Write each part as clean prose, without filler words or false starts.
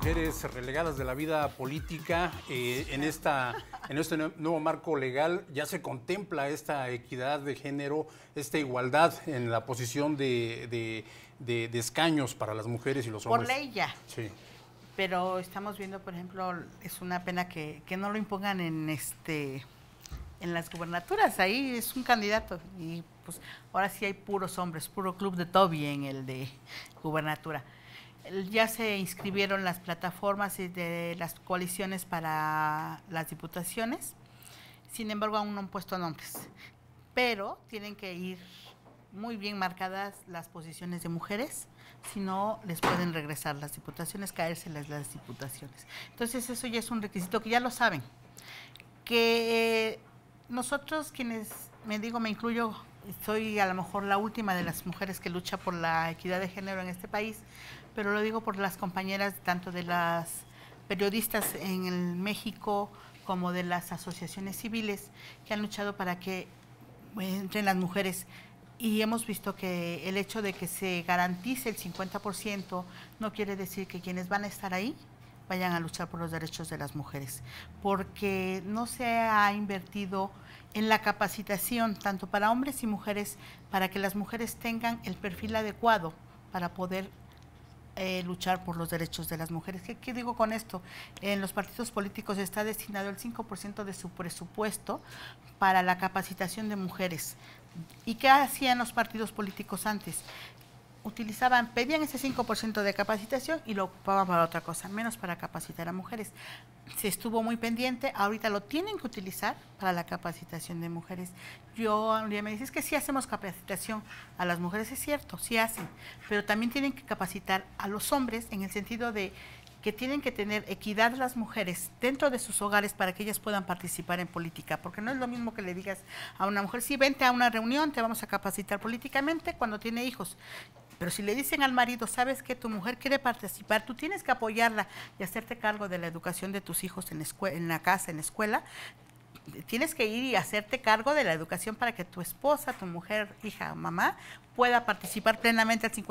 mujeres relegadas de la vida política. En este nuevo marco legal ya se contempla esta equidad de género, esta igualdad en la posición de escaños para las mujeres y los hombres. Por ley ya. Sí. Pero estamos viendo, por ejemplo, es una pena que no lo impongan en las gubernaturas. Ahí es un candidato y pues ahora sí hay puros hombres, puro club de Toby en el de gubernatura. Ya se inscribieron las plataformas de las coaliciones para las diputaciones, sin embargo aún no han puesto nombres, pero tienen que ir muy bien marcadas las posiciones de mujeres, si no les pueden regresar las diputaciones, caérseles las diputaciones. Entonces eso ya es un requisito que ya lo saben, que nosotros quienes, me incluyo, soy a lo mejor la última de las mujeres que lucha por la equidad de género en este país, pero lo digo por las compañeras tanto de las periodistas en el México como de las asociaciones civiles que han luchado para que entren las mujeres. Y hemos visto que el hecho de que se garantice el 50% no quiere decir que quienes van a estar ahí vayan a luchar por los derechos de las mujeres, porque no se ha invertido en la capacitación tanto para hombres y mujeres para que las mujeres tengan el perfil adecuado para poder luchar por los derechos de las mujeres. ¿Qué digo con esto? En los partidos políticos está destinado el 5% de su presupuesto para la capacitación de mujeres. ¿Y qué hacían los partidos políticos antes? Pedían ese 5% de capacitación y lo ocupaban para otra cosa, menos para capacitar a mujeres. Se estuvo muy pendiente, ahorita lo tienen que utilizar para la capacitación de mujeres. Un día me dices que sí hacemos capacitación a las mujeres, es cierto, sí hacen, pero también tienen que capacitar a los hombres en el sentido de que tienen que tener equidad las mujeres dentro de sus hogares para que ellas puedan participar en política, porque no es lo mismo que le digas a una mujer, sí, vente a una reunión, te vamos a capacitar políticamente cuando tiene hijos. Pero si le dicen al marido, sabes que tu mujer quiere participar, tú tienes que apoyarla y hacerte cargo de la educación de tus hijos en la casa, en la escuela, tienes que ir y hacerte cargo de la educación para que tu esposa, tu mujer, hija, mamá, pueda participar plenamente al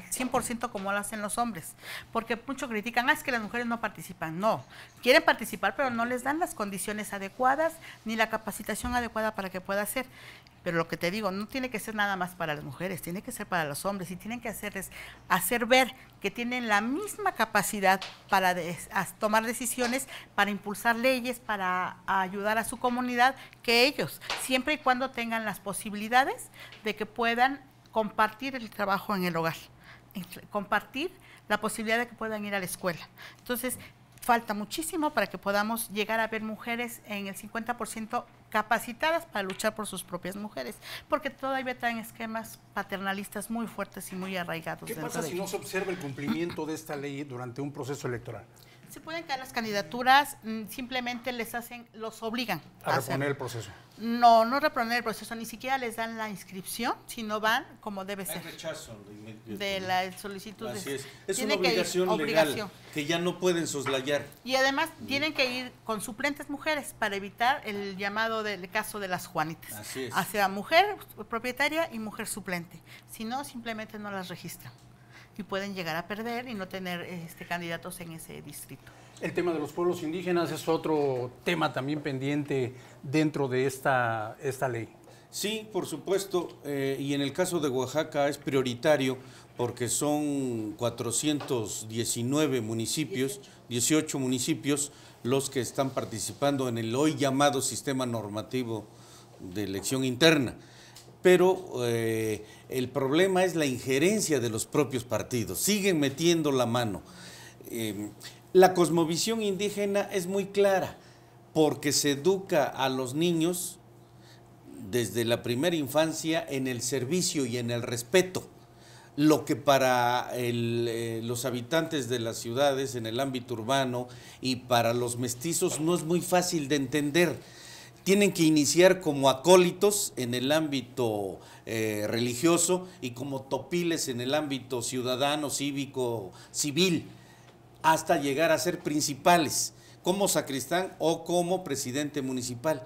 100% como lo hacen los hombres. Porque muchos critican, es que las mujeres no participan. No, quieren participar, pero no les dan las condiciones adecuadas ni la capacitación adecuada para que pueda hacer. Pero lo que te digo, no tiene que ser nada más para las mujeres, tiene que ser para los hombres y tienen que hacer ver que tienen la misma capacidad para tomar decisiones, para impulsar leyes, para ayudar a su comunidad, que ellos, siempre y cuando tengan las posibilidades de que puedan compartir el trabajo en el hogar, compartir la posibilidad de que puedan ir a la escuela. Entonces, falta muchísimo para que podamos llegar a ver mujeres en el 50% capacitadas para luchar por sus propias mujeres, porque todavía traen esquemas paternalistas muy fuertes y muy arraigados. ¿Qué pasa si no se observa el cumplimiento de esta ley durante un proceso electoral? Se pueden caer las candidaturas, simplemente los obligan a reponer el proceso. No reponer el proceso, ni siquiera les dan la inscripción, si no van como debe ser. Hay rechazo de la solicitud. Así es. Es una obligación legal que ya no pueden soslayar. Y además tienen que ir con suplentes mujeres para evitar el llamado del caso de las Juanitas. Así es. Hacia mujer propietaria y mujer suplente. Si no, simplemente no las registran. Y pueden llegar a perder y no tener candidatos en ese distrito. El tema de los pueblos indígenas es otro tema también pendiente dentro de esta ley. Sí, por supuesto, y en el caso de Oaxaca es prioritario porque son 419 municipios, 18 municipios los que están participando en el hoy llamado sistema normativo de elección interna. Pero el problema es la injerencia de los propios partidos, siguen metiendo la mano. La cosmovisión indígena es muy clara, porque se educa a los niños desde la primera infancia en el servicio y en el respeto, lo que para los habitantes de las ciudades, en el ámbito urbano y para los mestizos no es muy fácil de entender. Tienen que iniciar como acólitos en el ámbito religioso y como topiles en el ámbito ciudadano, cívico, civil, hasta llegar a ser principales, como sacristán o como presidente municipal,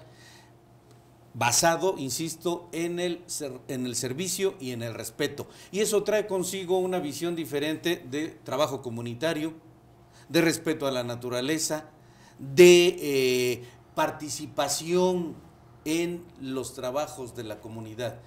basado, insisto, en el servicio y en el respeto. Y eso trae consigo una visión diferente de trabajo comunitario, de respeto a la naturaleza, de participación en los trabajos de la comunidad.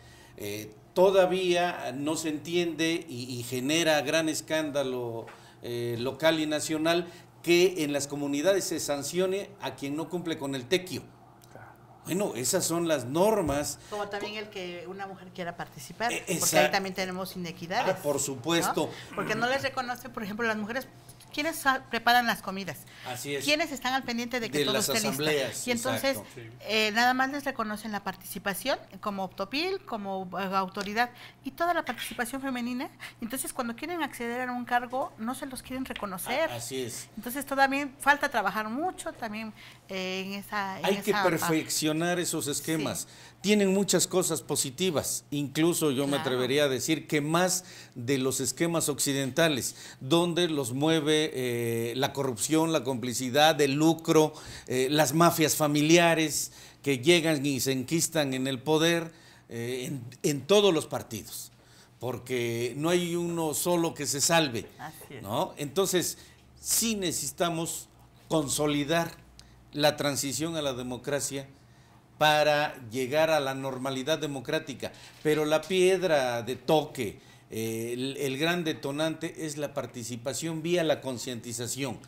Todavía no se entiende y genera gran escándalo local y nacional que en las comunidades se sancione a quien no cumple con el tequio. Bueno, esas son las normas. Como también el que una mujer quiera participar, porque Exacto. ahí también tenemos inequidades. Por supuesto. ¿No? Porque no les reconoce, por ejemplo, las mujeres, ¿quiénes preparan las comidas? Así es. ¿Quiénes están al pendiente de que todo las esté listo? asambleas. Y entonces, Exacto. nada más les reconocen la participación como Optopil, como autoridad, y toda la participación femenina. Entonces, cuando quieren acceder a un cargo, no se los quieren reconocer. Así es. Entonces, todavía falta trabajar mucho también en esa... Hay que perfeccionar esos esquemas. Sí. Tienen muchas cosas positivas, incluso yo me atrevería a decir que más de los esquemas occidentales, donde los mueve la corrupción, la complicidad, el lucro, las mafias familiares que llegan y se enquistan en el poder en todos los partidos, porque no hay uno solo que se salve, ¿no? Entonces, sí necesitamos consolidar la transición a la democracia para llegar a la normalidad democrática, pero la piedra de toque, el gran detonante es la participación vía la concientización,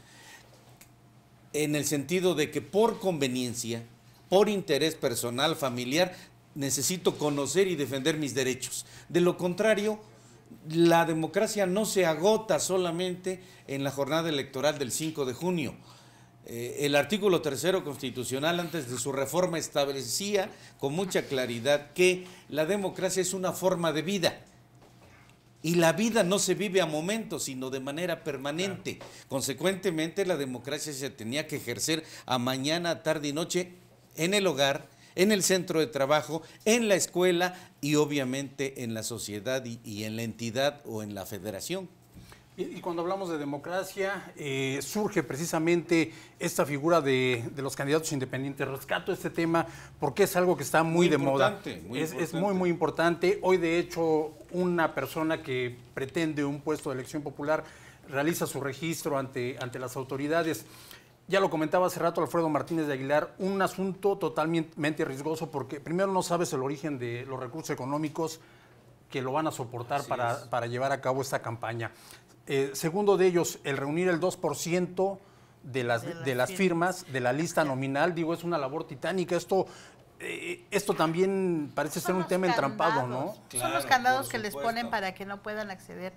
en el sentido de que por conveniencia, por interés personal, familiar, necesito conocer y defender mis derechos. De lo contrario, la democracia no se agota solamente en la jornada electoral del 5 de junio. El artículo 3 constitucional, antes de su reforma, establecía con mucha claridad que la democracia es una forma de vida. Y la vida no se vive a momentos, sino de manera permanente. Claro. Consecuentemente, la democracia se tenía que ejercer a mañana, tarde y noche en el hogar, en el centro de trabajo, en la escuela y obviamente en la sociedad y en la entidad o en la federación. Y cuando hablamos de democracia, surge precisamente esta figura de los candidatos independientes. Rescato este tema porque es algo que está muy de moda. Es muy importante. Hoy, de hecho, una persona que pretende un puesto de elección popular realiza su registro ante las autoridades. Ya lo comentaba hace rato Alfredo Martínez de Aguilar, un asunto totalmente riesgoso porque primero no sabes el origen de los recursos económicos que lo van a soportar para llevar a cabo esta campaña. Segundo de ellos, el reunir el 2% de las firmas de la lista nominal, digo, es una labor titánica. Esto también parece ser un tema entrampado, ¿no? Claro, son los candados que les ponen para que no puedan acceder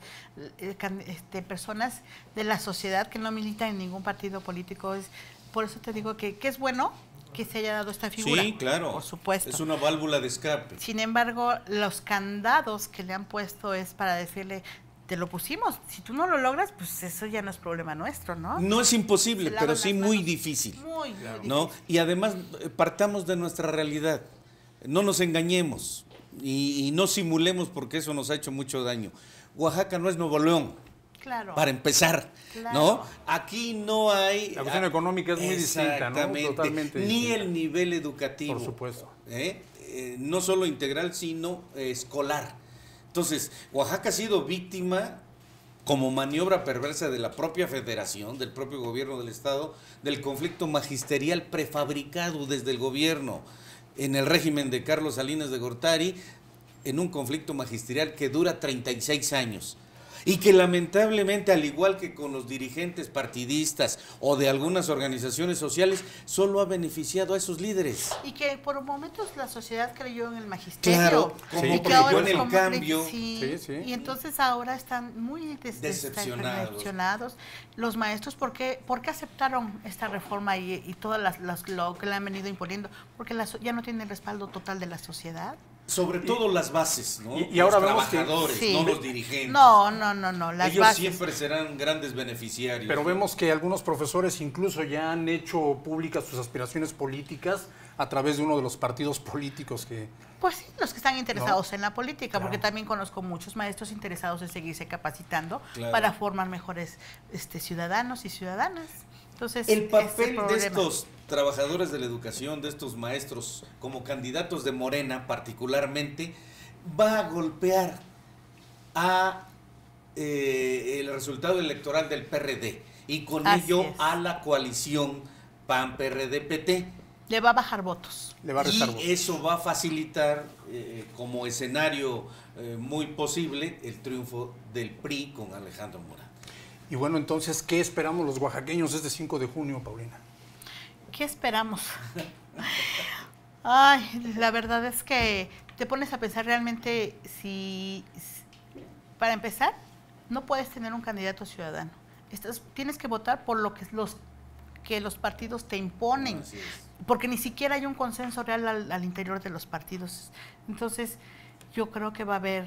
personas de la sociedad que no militan en ningún partido político. Por eso te digo que es bueno que se haya dado esta figura. Sí, claro. Por supuesto. Es una válvula de escape. Sin embargo, los candados que le han puesto es para decirle, te lo pusimos, si tú no lo logras, pues eso ya no es problema nuestro, ¿no? No es imposible, pero sí muy difícil. Muy ¿no? difícil. Y además partamos de nuestra realidad, no nos engañemos y no simulemos porque eso nos ha hecho mucho daño. Oaxaca no es Nuevo León. Claro. Para empezar, claro. ¿No? Aquí no hay... La cuestión económica es muy distinta, ¿no? Totalmente. Ni el nivel educativo. Por supuesto. No solo integral, sino escolar. Entonces, Oaxaca ha sido víctima, como maniobra perversa de la propia federación, del propio gobierno del estado, del conflicto magisterial prefabricado desde el gobierno en el régimen de Carlos Salinas de Gortari, en un conflicto magisterial que dura 36 años. Y que lamentablemente, al igual que con los dirigentes partidistas o de algunas organizaciones sociales, solo ha beneficiado a esos líderes. Y que por momentos la sociedad creyó en el magisterio. Claro, como creyó en el cambio. Sí. Y entonces ahora están muy decepcionados los maestros. ¿Por qué aceptaron esta reforma y todas lo que le han venido imponiendo? Porque ya no tiene el respaldo total de la sociedad. Sobre todo las bases, ¿no? Y ahora los vemos trabajadores, que, no los dirigentes. No, las Ellos bases. siempre serán grandes beneficiarios. Pero vemos que algunos profesores incluso ya han hecho públicas sus aspiraciones políticas a través de uno de los partidos políticos que... Pues sí, los que están interesados en la política, porque también conozco muchos maestros interesados en seguirse capacitando para formar mejores ciudadanos y ciudadanas. Entonces, el papel de estos trabajadores de la educación, de estos maestros, como candidatos de Morena particularmente, va a golpear a el resultado electoral del PRD. y con Así ello es. a la coalición PAN-PRD-PT. Le va a bajar votos. Le va a restar votos. Y eso va a facilitar como escenario muy posible el triunfo del PRI con Alejandro Murat. Y bueno, entonces, ¿qué esperamos los oaxaqueños este 5 de junio, Paulina? ¿Qué esperamos? Ay, la verdad es que te pones a pensar realmente para empezar, no puedes tener un candidato ciudadano. Tienes que votar por lo que los partidos te imponen, Así es. porque ni siquiera hay un consenso real al interior de los partidos. Entonces, yo creo que va a haber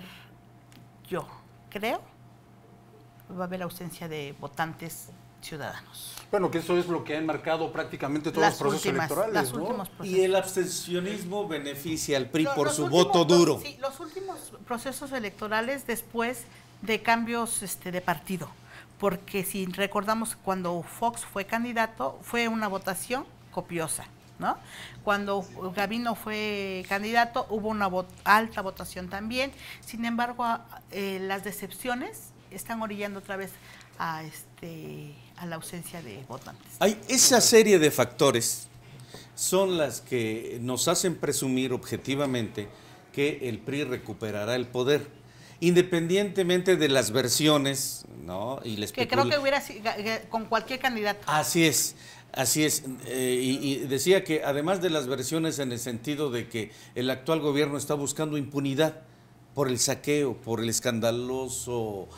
ausencia de votantes ciudadanos. Bueno, que eso es lo que han marcado prácticamente todos los procesos electorales, Los ¿no? últimos procesos. Y el abstencionismo beneficia al PRI por Los su últimos voto duro. Sí, los últimos procesos electorales después de cambios de partido. Porque si recordamos, cuando Fox fue candidato, fue una votación copiosa, ¿no? Cuando Gavino fue candidato, hubo una alta votación también. Sin embargo, las decepciones están orillando otra vez a la ausencia de votantes. Hay esa serie de factores son las que nos hacen presumir objetivamente que el PRI recuperará el poder, independientemente de las versiones, ¿no? Y Que creo que hubiera sido con cualquier candidato. Así es. Así es, y decía que además de las versiones en el sentido de que el actual gobierno está buscando impunidad por el saqueo, por el escandaloso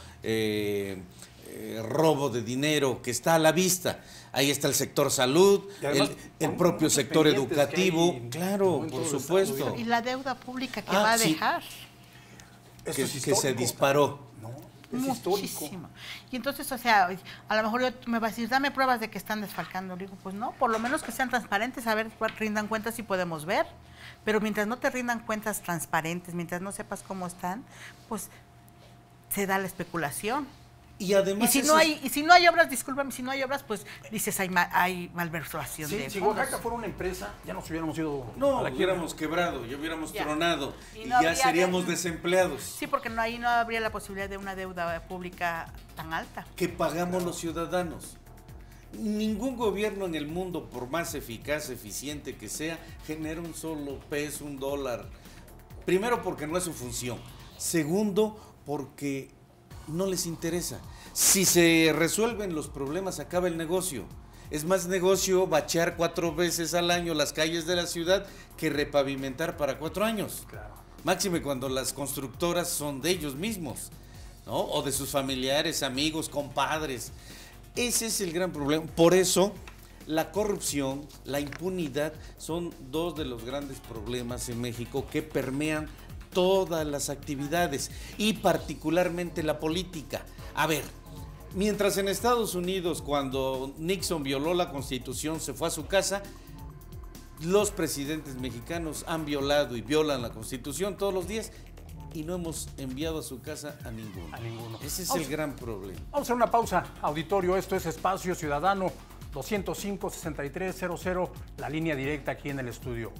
robo de dinero que está a la vista. Ahí está el sector salud, además, el propio sector educativo, claro, en por todo el supuesto. estado, Y la deuda pública que Ah, va a sí. dejar. Esto que es se histórico, disparó. ¿no? Es histórico. Muchísimo. Y entonces, o sea, a lo mejor me vas a decir, dame pruebas de que están desfalcando. Digo, pues no, por lo menos que sean transparentes, a ver, rindan cuentas y podemos ver. Pero mientras no te rindan cuentas transparentes, mientras no sepas cómo están, pues se da la especulación. Y además Y si no hay obras, discúlpame, si no hay obras, pues dices hay malversación de Si fondos. Oaxaca fuera una empresa, ya nos hubiéramos ido no, a la quiebra. hubiéramos quebrado, ya hubiéramos Ya. tronado Y y, no ya habría seríamos de- desempleados. Sí, porque ahí no habría la posibilidad de una deuda pública tan alta. Que pagamos los ciudadanos. Ningún gobierno en el mundo, por más eficaz, eficiente que sea, genera un solo peso, un dólar. Primero, porque no es su función. Segundo, porque no les interesa. Si se resuelven los problemas, acaba el negocio. Es más negocio bachear 4 veces al año las calles de la ciudad que repavimentar para 4 años. Claro. Máxime cuando las constructoras son de ellos mismos, ¿no? O de sus familiares, amigos, compadres. Ese es el gran problema. Por eso, la corrupción, la impunidad son dos de los grandes problemas en México que permean todas las actividades y particularmente la política. A ver, mientras en Estados Unidos, cuando Nixon violó la Constitución, se fue a su casa, los presidentes mexicanos han violado y violan la Constitución todos los días y no hemos enviado a su casa a ninguno. A ninguno. Ese es Vamos. el gran problema. Vamos a hacer una pausa, auditorio. Esto es Espacio Ciudadano 205-6300, la línea directa aquí en el estudio.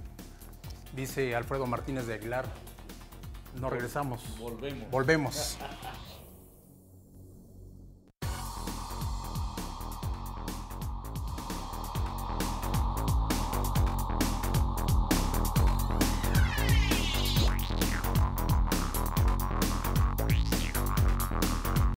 Dice Alfredo Martínez de Aguilar. No regresamos. Volvemos. Volvemos.